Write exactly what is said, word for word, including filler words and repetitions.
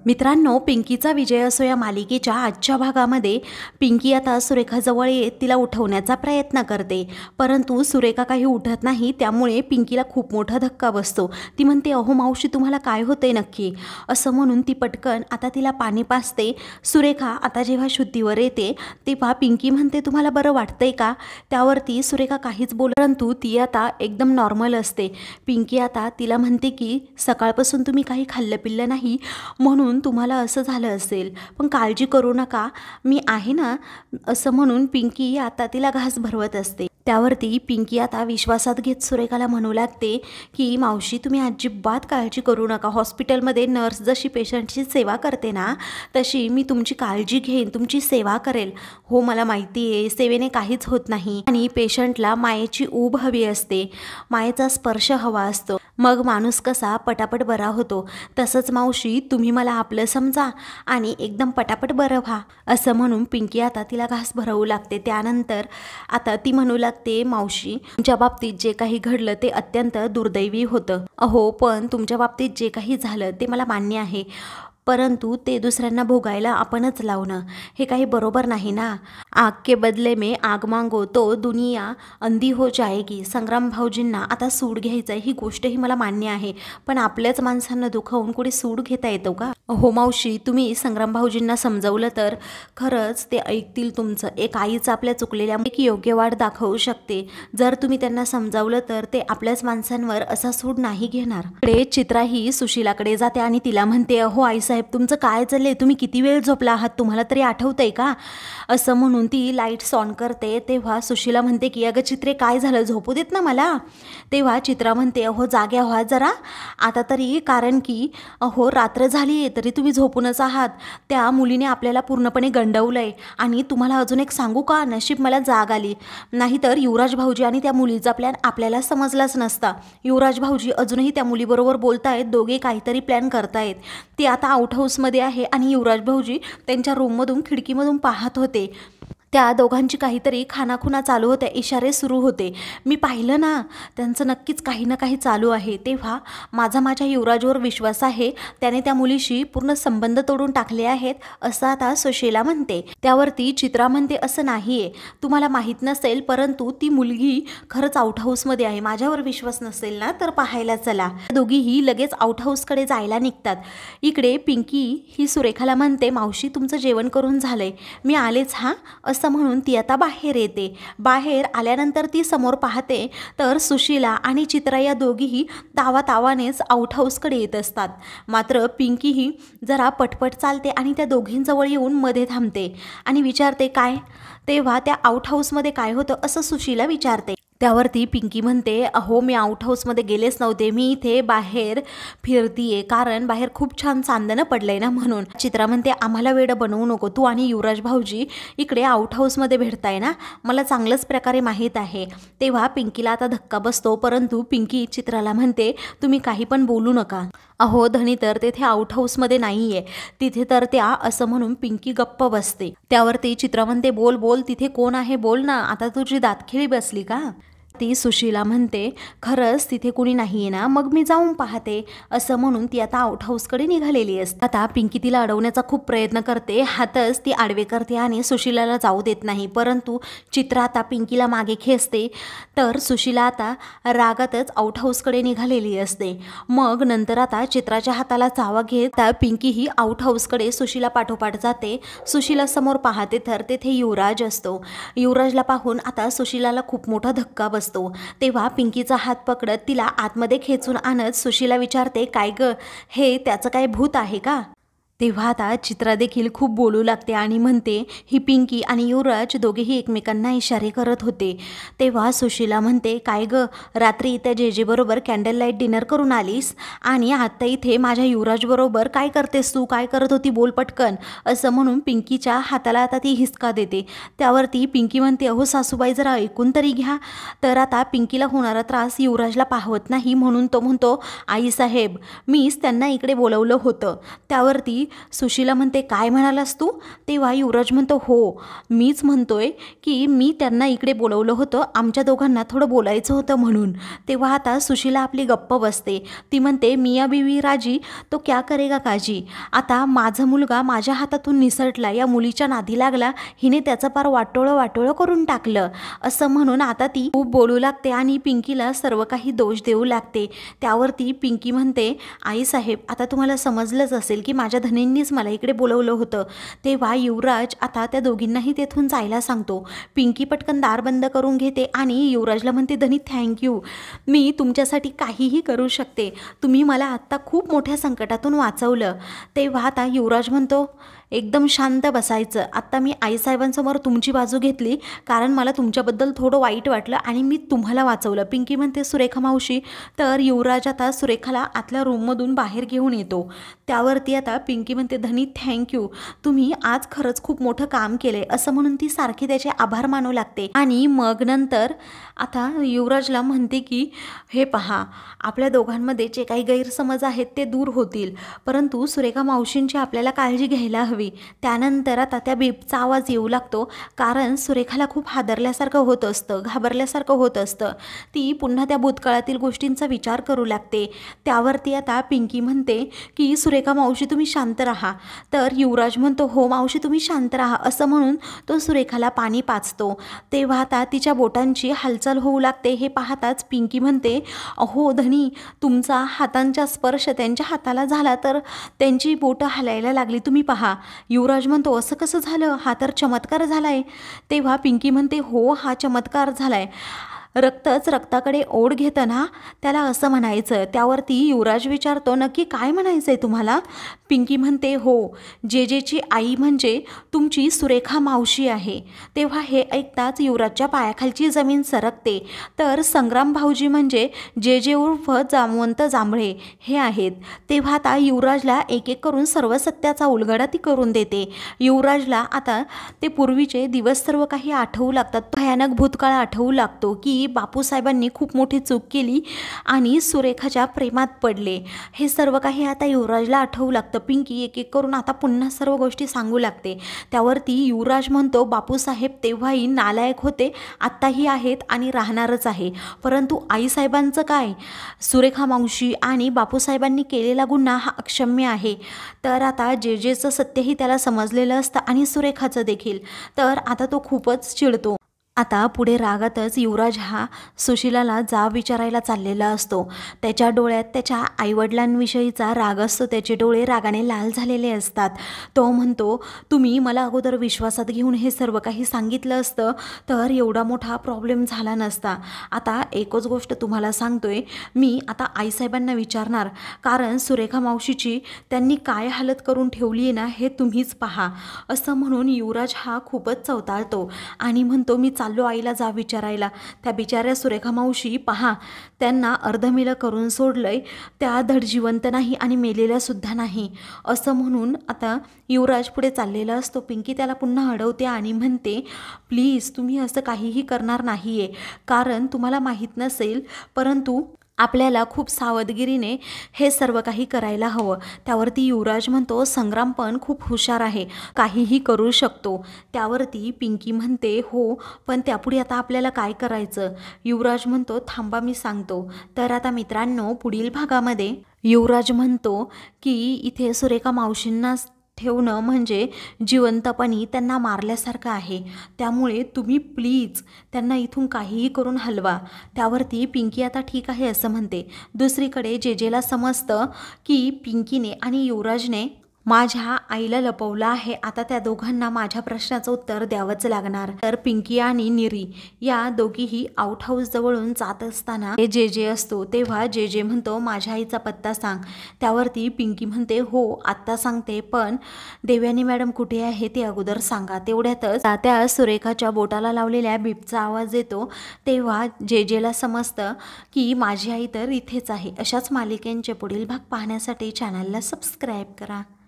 मित्रांनो, पिंकीचा विजय असो या मालिकेच्या आजच्या भागामध्ये पिंकी आता सुरेखाजवळ येत तिला उठवण्याचा प्रयत्न करते, परंतु सुरेखा काही उठत नाही। त्यामुळे पिंकीला खूप मोठा धक्का बसतो। ती म्हणते, अहो मावशी, तुम्हाला काय होतंय नक्की? असं म्हणून ती पटकन आता तिला पाणी पाजते। सुरेखा आता जेव्हा शुद्धीवर येते तेव्हा पिंकी म्हणते, तुम्हाला बरं वाटतंय का? त्यावरती सुरेखा काहीच बोलत, परंतु ती आता एकदम नॉर्मल असते। पिंकी आता तिला म्हणते की सकाळपासून तुम्ही काही खाल्लं पिल्लं नाही म्हणून तुम्हाला असं झालं असेल, पण काळजी करू नका, मी आहे ना। असं म्हणून पिंकी आता तिला घास भरवत असते। त्यावरती पिंकी आता विश्वासात घेत सुरेखाला म्हणू लागते की मावशी, तुम्ही अजिबात काळजी करू नका। हॉस्पिटलमध्ये नर्स जशी पेशंटची सेवा करते ना, तशी मी तुमची काळजी घेईन, तुमची सेवा करेल। हो, मला माहिती आहे, सेवेने काहीच होत नाही आणि पेशंटला मायेची ऊब हवी असते, मायेचा स्पर्श हवा असतो, मग माणूस कसा पटापट बरा होतो। तसंच मावशी, तुम्ही मला आपलं समजा आणि एकदम पटापट बरं व्हा। असं म्हणून पिंकी आता तिला घास भरवू लागते। त्यानंतर आता ती म्हणू लागते, मावशी, तुमच्या बाबतीत जे काही घडलं ते अत्यंत दुर्दैवी होतं। अहो, पण तुमच्या बाबतीत जे काही झालं ते मला मान्य आहे, परंतु ते दुसऱ्यांना भोगायला आपणच लावणं हे काही बरोबर नाही ना। आग के बदले में आग मांगो तो दुनिया अंधी हो जाएगी। संग्राम भाऊजींना आता सूड घ्यायचं ही गोष्टही मला मान्य आहे, पण आपल्याच माणसांना दुखावून कुठे सूड घेता येतो का? हो मावशी, तुम्ही संग्राम भाऊजींना समजावलं तर खरंच ते ऐकतील तुमचं। एक आईच आपल्या चुकलेल्या एक योग्य वाट दाखवू शकते। जर तुम्ही त्यांना समजावलं तर ते आपल्याच माणसांवर असा सूड नाही घेणार। इकडे चित्रा ही सुशीलाकडे जाते आणि तिला म्हणते, अहो आई साहेब, तुमचं काय चाललंय? तुम्ही किती वेळ झोपला आहात? तुम्हाला तरी आठवतंय का? असं म्हणून ती लाईट्स ऑन करते। तेव्हा सुशीला म्हणते की अगं चित्रे, काय झालं? झोपू देत ना मला। तेव्हा चित्रा म्हणते, अहो जाग्या व्हा जरा आता तरी, कारण की अहो रात्र झाली तरी तुम्ही झोपूनच आहात। त्या मुलीने आपल्याला पूर्णपणे गंडवलंय आणि तुम्हाला अजून एक सांगू का? नशीब मला जाग आली, नाहीतर युवराज भाऊजी आणि त्या मुलीचा प्लॅन आपल्याला समजलाच नसता। युवराज भाऊजी अजूनही त्या मुलीबरोबर बोलतायत, दोघे काहीतरी प्लॅन करतायत। ती आता आउट हाऊसमध्ये आहे आणि युवराज भाऊजी त्यांच्या रूममधून खिडकीमधून पाहत होते। त्या दोघांची काहीतरी खानाखुना चालू होत्या, इशारे सुरू होते। मी पाहिलं ना, त्यांचं नक्कीच काही ना काही चालू आहे। तेव्हा माझा माझ्या युवराजवर विश्वास आहे, त्याने त्या मुलीशी पूर्ण संबंध तोडून टाकले आहेत, असं आता सुशीला म्हणते। त्यावरती चित्रा म्हणते, असं नाहीये, तुम्हाला माहीत नसेल, परंतु ती मुलगी खरंच आउट हाऊसमध्ये आहे। माझ्यावर विश्वास नसेल ना तर पाहायला चला। दोघीही लगेच आउट हाऊसकडे जायला निघतात। इकडे पिंकी ही सुरेखाला म्हणते, मावशी, तुमचं जेवण करून झालंय, मी आलेच हा। असं म्हणून ती आता बाहेर येते। बाहेर आल्यानंतर ती समोर पाहते तर सुशीला आणि चित्रा या दोघीही तावा तावानेच आउट हाऊसकडे येत असतात। मात्र पिंकी ही जरा पटपट चालते आणि त्या दोघींजवळ येऊन मध्ये थांबते आणि विचारते, काय? तेव्हा त्या आउट हाऊसमध्ये काय होतं असं सुशीला विचारते। त्यावरती पिंकी म्हणते, अहो मी आउट हाऊसमध्ये गेलेच नव्हते, मी इथे बाहेर फिरतीये, कारण बाहेर खूप छान चांदणं पडलंय ना म्हणून। चित्रा म्हणते, आम्हाला वेडं बनवू नको, तू आणि युवराज भाऊजी इकडे आउट हाऊसमध्ये भेटताय ना, मला चांगलंच प्रकारे माहीत आहे। तेव्हा पिंकीला आता धक्का बसतो, परंतु पिंकी चित्राला म्हणते, तुम्ही काही पण बोलू नका। अहो धनी तर तेथे आउट हाऊसमध्ये नाहीये, तिथे तर त्या, असं म्हणून पिंकी गप्प बसते। त्यावरती चित्रा म्हणते, बोल बोल, तिथे कोण आहे? बोल ना, आता तुझी दातखिळी बसली का? ती सुशीला म्हणते, खरंच तिथे कुणी नाहीये ना, मग मी जाऊन पाहते। असं म्हणून ती आता आउट हाऊसकडे निघालेली असते। आता पिंकी तिला अडवण्याचा खूप प्रयत्न करते, हातच ती आडवे करते आणि सुशीलाला जाऊ देत नाही, परंतु चित्रा आता पिंकीला मागे खेचते। तर सुशीला आता रागातच आउट हाऊसकडे निघालेली असते। मग नंतर आता चित्राच्या हाताला चावा घेत पिंकी ही आउट हाऊसकडे सुशीला पाठोपाठ जाते। सुशीला समोर पाहते तर तेथे युवराज असतो। युवराजला पाहून आता सुशीलाला खूप मोठा धक्का बसतो। तेव्हा पिंकीचा हात पकडत तिला आतमध्ये खेचून आणत सुशीला विचारते, काय ग, हे त्याचं काय भूत आहे का? तेव्हा आता चित्रा देखील खूप बोलू लागते आणि म्हणते, ही पिंकी आणि युवराज दोघेही एकमेकांना इशारे करत होते। तेव्हा सुशीला म्हणते, काय ग, रात्री त्या जेजे बरोबर कॅन्डल लाईट डिनर करून आलीस आणि आता इथे माझ्या युवराज बरोबर काय करतेस तू? काय करत होती? बोल पटकन। असं म्हणून पिंकीच्या हाताला आता ती हिसका देते। त्यावरती पिंकी म्हणते, अहो सासूबाई, जरा ऐकून तरी घ्या। तर आता पिंकीला होणारा त्रास युवराजला पाहवत नाही, म्हणून तो म्हणतो, आई साहेब, मीच त्यांना इकडे बोलवलं होतं। त्यावरती सुशीला म्हणते काय म्हणालास तू? तेव्हा युवराज म्हणतो हो, मीच म्हणतोय की मी त्यांना इकडे बोलवलं होतं, आमच्या दोघांना थोडं बोलायचं होतं म्हणून. तेव्हा आता सुशीला आपली गप्प बसते. ती म्हणते मियाँ बीवी राजी तो क्या करेगा काजी. आता माझा मुलगा माझ्या हातातून निसटला, या मुलीच्या नादी लागला, हिने त्याचं पार वाटोळं वाटोळं करून टाकलं असं म्हणून आता ती खूप बोलू लागते आणि पिंकीला सर्व काही दोष देऊ लागते. त्यावरती पिंकी म्हणते आई साहेब आता तुम्हाला समजलंच असेल की माझ्या धनींनीच मला इकडे बोलवलं होतं. तेव्हा युवराज आता त्या दोघींनाही तेथून जायला सांगतो. पिंकी पटकन दार बंद करून घेते आणि युवराजला म्हणते धनी थँक्यू, मी तुमच्यासाठी काहीही करू शकते, तुम्ही मला आत्ता खूप मोठ्या संकटातून वाचवलं. तेव्हा आता युवराज म्हणतो एकदम शांत बसायचं, आत्ता मी आईसाहेबांसमोर तुमची बाजू घेतली कारण मला तुमच्याबद्दल थोडं वाईट वाटलं आणि मी तुम्हाला वाचवलं. पिंकी म्हणते सुरेखा मावशी. तर युवराज आता सुरेखाला आतल्या रूममधून बाहेर घेऊन येतो. त्यावरती आता पिंकी म्हणते धनी थँक्यू, तुम्ही आज खरंच खूप मोठं काम केलंय असं म्हणून ती सारखी त्याचे आभार मानू लागते. आणि मग नंतर आता युवराजला म्हणते की हे पहा, आपल्या दोघांमध्ये जे काही गैरसमज आहेत ते दूर होतील, परंतु सुरेखा मावशींची आपल्याला काळजी घ्यायला हवी. त्यानंतर आता त्या बिबचा आवाज येऊ लागतो कारण सुरेखाला खूप हादरल्यासारखं होत असतं, घाबरल्यासारखं होत असतं. ती पुन्हा त्या भूतकाळातील गोष्टींचा विचार करू लागते. त्यावरती आता पिंकी म्हणते की सुरेखा मावशी तुम्ही शांत राहा. तर युवराज म्हणतो हो मावशी तुम्ही शांत राहा असं म्हणून तो सुरेखाला पाणी पाचतो. तेव्हा आता तिच्या बोटांची हालचाल होऊ लागते. हे पाहताच पिंकी म्हणते अहो धनी, तुमचा हातांचा स्पर्श त्यांच्या हाताला झाला तर त्यांची बोटं हलायला लागली, तुम्ही पहा. युवराज म्हणतो असं कसं झालं, हा तर चमत्कार झालाय. तेव्हा पिंकी म्हणते हो हा चमत्कार झालाय, रक्तच रक्ताकडे ओढ घेतं ना त्याला असं म्हणायचं. त्यावरती युवराज विचारतो नक्की काय म्हणायचं आहे तुम्हाला? पिंकी म्हणते हो, जे जेची आई म्हणजे तुमची सुरेखा मावशी आहे. तेव्हा हे ऐकताच युवराजच्या पायाखालची जमीन सरकते. तर संग्राम भाऊजी म्हणजे जे जे उर्फ जामवंत जांभळे हे आहेत. तेव्हा आता युवराजला एक एक करून सर्व सत्याचा उलगडा ती करून देते. युवराजला आता ते पूर्वीचे दिवस सर्व काही आठवू लागतात. भयानक भूतकाळ आठवू लागतो की बापूसाहेबांनी खूप मोठी चूक केली आणि सुरेखाच्या प्रेमात पडले. हे सर्व काही आता युवराजला आठवू लागतं. पिंकी एक एक करून आता पुन्हा सर्व गोष्टी सांगू लागते. त्यावरती युवराज म्हणतो बापूसाहेब तेव्हाही नालायक होते, आत्ताही आहेत आणि राहणारच आहे, परंतु आईसाहेबांचं काय? सुरेखा मावशी आणि बापूसाहेबांनी केलेला गुन्हा हा अक्षम्य आहे. तर आता जे जेचं सत्यही त्याला समजलेलं असतं आणि सुरेखाचं देखील. तर आता तो खूपच चिडतो. आता पुढे रागातच युवराज हा सुशीलाला जाब विचारायला चाललेला असतो. त्याच्या डोळ्यात त्याच्या आईवडिलांविषयीचा राग असतो, त्याचे डोळे रागाने लाल झालेले असतात. तो म्हणतो तुम्ही मला अगोदर विश्वासात घेऊन हे सर्व काही सांगितलं असतं तर एवढा मोठा प्रॉब्लेम झाला नसता. आता एकच गोष्ट तुम्हाला सांगतोय, मी आता आईसाहेबांना विचारणार कारण सुरेखा मावशीची त्यांनी काय हालत करून ठेवली आहे ना हे तुम्हीच पहा. असं म्हणून युवराज हा खूपच चवताळतो आणि म्हणतो मी चाललो आईला जा विचारायला. त्या बिचाऱ्या सुरेखा मावशी पहा, त्यांना अर्धमेलं करून सोडलंय, त्या धड जिवंत नाही आणि मेलेल्या सुद्धा नाही. असं म्हणून आता युवराज पुढे चाललेला असतो. पिंकी त्याला पुन्हा अडवते आणि म्हणते प्लीज तुम्ही असं काहीही करणार नाही आहे, कारण तुम्हाला माहीत नसेल परंतु आपल्याला खूप सावधगिरीने हे सर्व काही करायला हवं. त्यावरती युवराज म्हणतो संग्राम पण खूप हुशार आहे, काहीही करू शकतो. त्यावरती पिंकी म्हणते हो, पण त्यापुढे आता आपल्याला काय करायचं? युवराज म्हणतो थांबा मी सांगतो. तर आता मित्रांनो पुढील भागामध्ये युवराज म्हणतो की इथे सुरेखा मावशींना ठेवणं म्हणजे जिवंतपणी त्यांना मारल्यासारखं आहे, त्यामुळे तुम्ही प्लीज त्यांना इथून काहीही करून हलवा. त्यावरती पिंकी आता ठीक आहे असं म्हणते. दुसरीकडे जे जेला समजतं की पिंकीने आणि युवराजने माझ्या आईला लपवलं आहे, आता त्या दोघांना माझ्या प्रश्नाचं उत्तर द्यावंच लागणार. तर पिंकी आणि निरी या दोघीही आउट हाऊस जवळून जात असताना जे जे असतो तेव्हा जे जे म्हणतो माझ्या आईचा पत्ता सांग. त्यावरती पिंकी म्हणते हो आत्ता सांगते, पण देवयानी मॅडम कुठे आहे ते अगोदर सांगा. तेवढ्यातच त्या सुरेखाच्या बोटाला लावलेल्या बिबचा आवाज येतो. तेव्हा जे जेला समजतं की माझी आई तर इथेच आहे. अशाच मालिकेंचे पुढील भाग पाहण्यासाठी चॅनलला सबस्क्राईब करा.